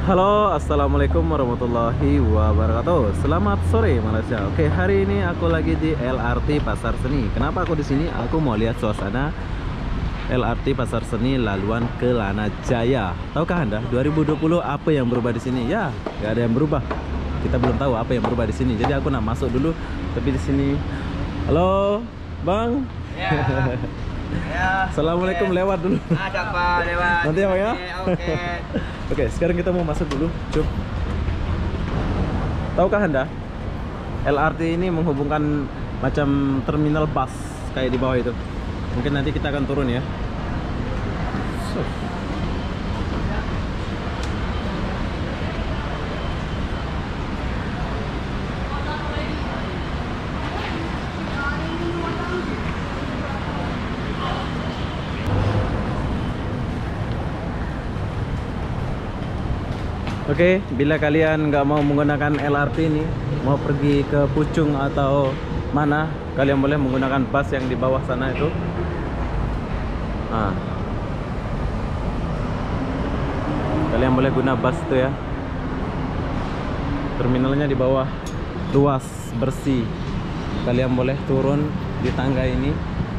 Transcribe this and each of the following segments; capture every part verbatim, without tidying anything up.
Halo, assalamualaikum warahmatullahi wabarakatuh. Selamat sore Malaysia. Oke, hari ini aku lagi di L R T Pasar Seni. Kenapa aku di sini? Aku mau lihat suasana L R T Pasar Seni laluan Kelana Jaya. Tahukah Anda dua ribu dua puluh apa yang berubah di sini? Ya, nggak ada yang berubah. Kita belum tahu apa yang berubah di sini. Jadi aku nak masuk dulu. Tapi di sini, halo, Bang. Ya. Ya. Assalamualaikum, Oke. lewat dulu. Ada Pak, lewat. Nanti ya, Bang ya? Oke. Oke, sekarang kita mau masuk dulu. Cuk. Tahukah Anda? L R T ini menghubungkan macam terminal bus kayak di bawah itu. Mungkin nanti kita akan turun ya. So. Oke, bila kalian nggak mau menggunakan L R T ini, mau pergi ke Puchong atau mana, kalian boleh menggunakan bus yang di bawah sana itu. Nah, kalian boleh guna bus itu ya. Terminalnya di bawah, luas, bersih. Kalian boleh turun di tangga ini.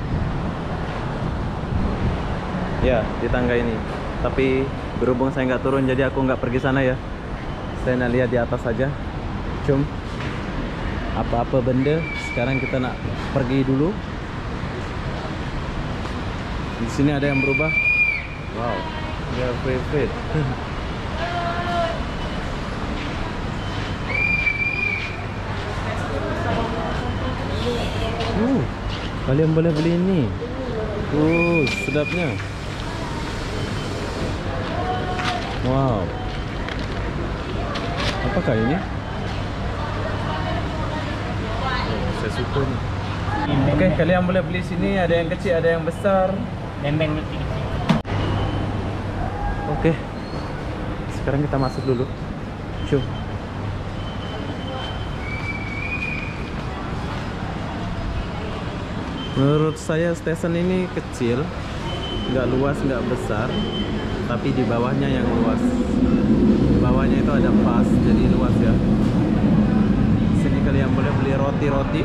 Ya, di tangga ini. Tapi berhubung saya nggak turun, jadi aku nggak pergi sana ya. Saya nak lihat di atas saja. Cum, apa-apa benda. Sekarang kita nak pergi dulu. Di sini ada yang berubah. Wow, dia free-free. Uh, kalian boleh beli ini. Uh, sedapnya. Wow, apakah ini? Oh, saya suka nih. Oke, kalian boleh beli sini. Ada yang kecil, ada yang besar. Bembeng kecil. Oke, sekarang kita masuk dulu. Cuy. Menurut saya stesen ini kecil, nggak luas, nggak besar. Tapi di bawahnya yang luas. Di bawahnya itu ada pas, jadi luas ya. Sini kalian boleh beli roti-roti.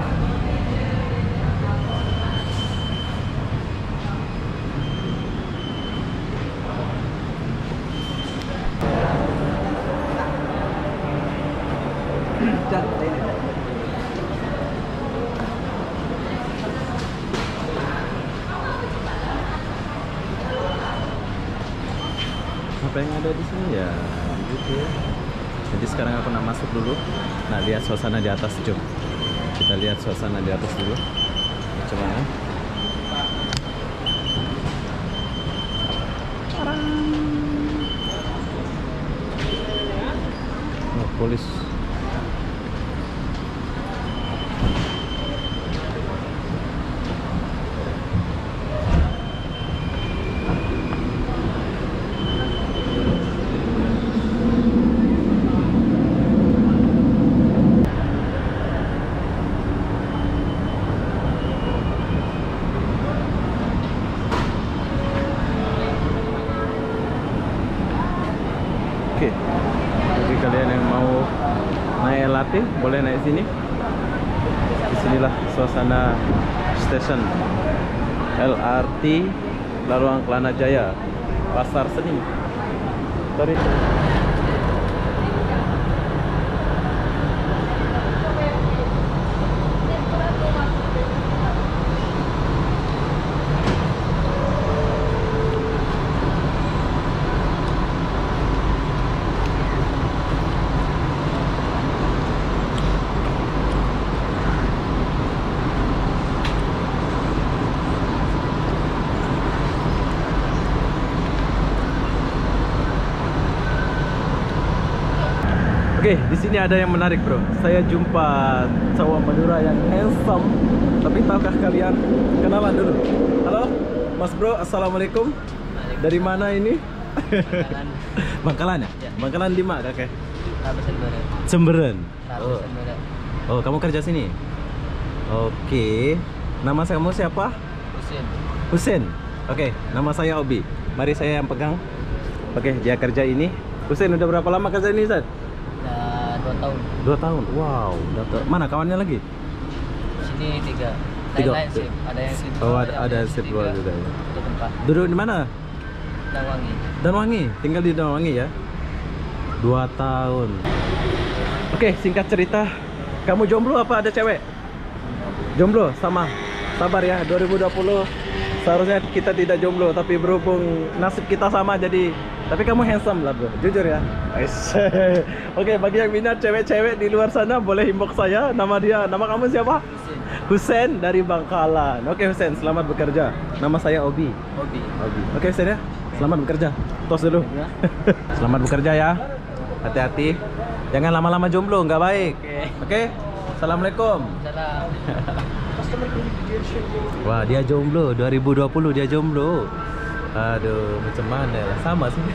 Apa yang ada di sini ya gitu ya. Jadi sekarang aku nak masuk dulu. Nah, lihat suasana di atas, jom. Kita lihat suasana di atas dulu. Macam mana? Oh, polis. Oke, bagi kalian yang mau naik L R T boleh naik sini. Disinilah suasana stesen L R T laluan Kelana Jaya Pasar Seni. Sorry. Oke, di sini ada yang menarik, bro. Saya jumpa cowok Madura yang handsome. Tapi tahukah kalian? Kenalan dulu. Halo, Mas Bro. Assalamualaikum. Dari mana ini? Bangkalan. Bangkalan ya? Ya. Bangkalan di mana, kakek? Rabu Semberen. Cemberen. Rabu Oh. Semberen. Oh, kamu kerja sini? Oke. Nama kamu siapa? Husin. Husin. Oke, nama saya Obi. Mari saya yang pegang. Oke, dia kerja ini. Husein udah berapa lama kerja ini, Ustaz? Udah dua tahun. Dua tahun. Wow, udah mana kawannya lagi? Sini tiga. Tiga. Lain-lain sih. Ada yang sip. Oh, ada, ada sip dua juga ya. Satu tempat. Duduk di mana? Danwangi. Danwangi, tinggal di Danwangi ya. Dua tahun. Oke, singkat cerita, kamu jomblo apa ada cewek? Jomblo, sama. Sabar ya, dua ribu dua puluh seharusnya kita tidak jomblo, tapi berhubung nasib kita sama jadi. Tapi kamu handsome lah bro, jujur ya. Nice. Oke, bagi yang minat cewek-cewek di luar sana boleh inbox saya. Nama dia, nama kamu siapa? Husein dari Bangkalan. Oke Husein, selamat bekerja. Nama saya Obi. Hobi. Obi. Oke Husein ya, selamat bekerja. Tos dulu. Selamat bekerja ya. Hati-hati. Jangan lama-lama jomblo, nggak baik. Oke. Oke. Assalamualaikum. Salam. Wah, dia jomblo. dua ribu dua puluh dia jomblo. Aduh, macam mana lah, sama sih.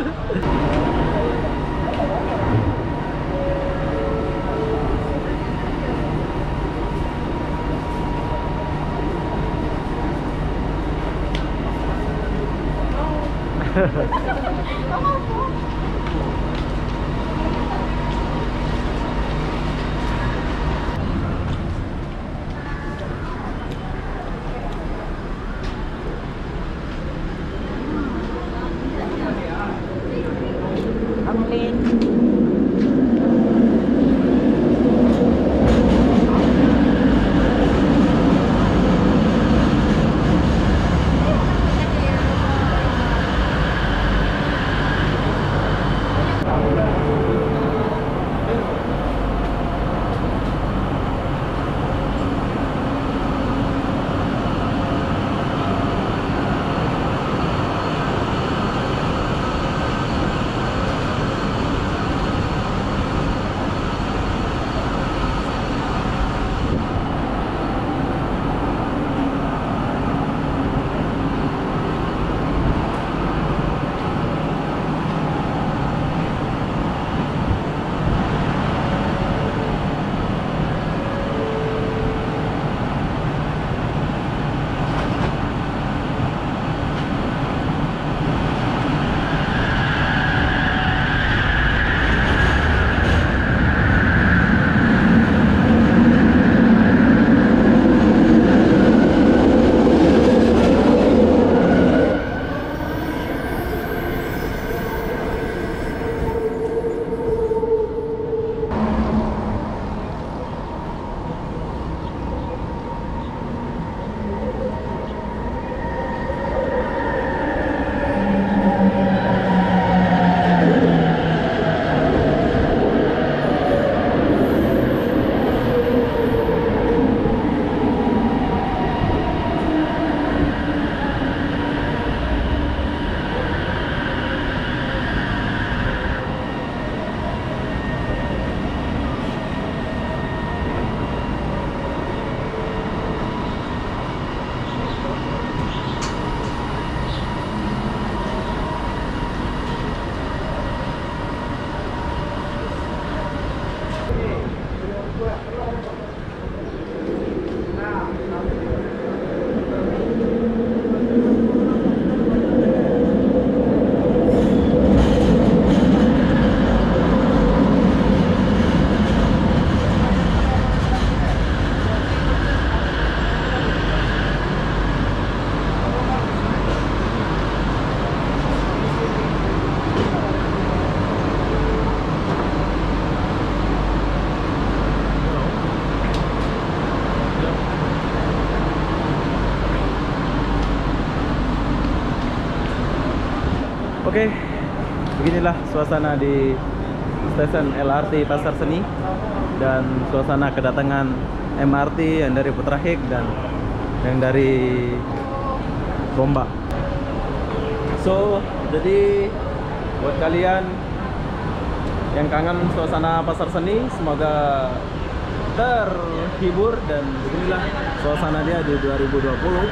Oke, beginilah suasana di stasiun L R T Pasar Seni dan suasana kedatangan M R T yang dari Putrahik dan yang dari Gombak. So, jadi buat kalian yang kangen suasana Pasar Seni, semoga terhibur dan beginilah suasana dia di dua ribu dua puluh.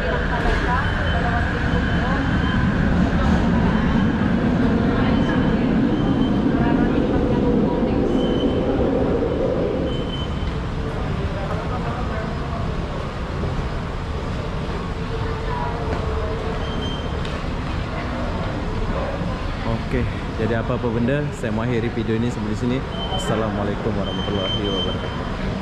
Oke. Jadi apa-apa benda, saya mau akhiri video ini sampai di sini. Assalamualaikum warahmatullahi wabarakatuh.